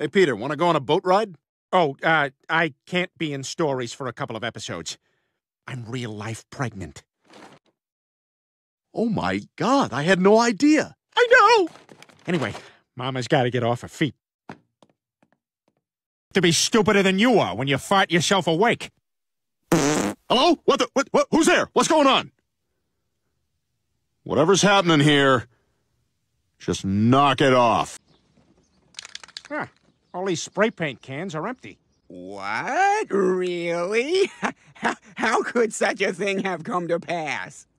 Hey, Peter, want to go on a boat ride? Oh, I can't be in stories for a couple of episodes. I'm real-life pregnant. Oh my God, I had no idea. I know! Anyway, Mama's got to get off her feet. To be stupider than you are when you fart yourself awake. Hello? What? Who's there? What's going on? Whatever's happening here, just knock it off. Huh. All these spray paint cans are empty. What? Really? How could such a thing have come to pass?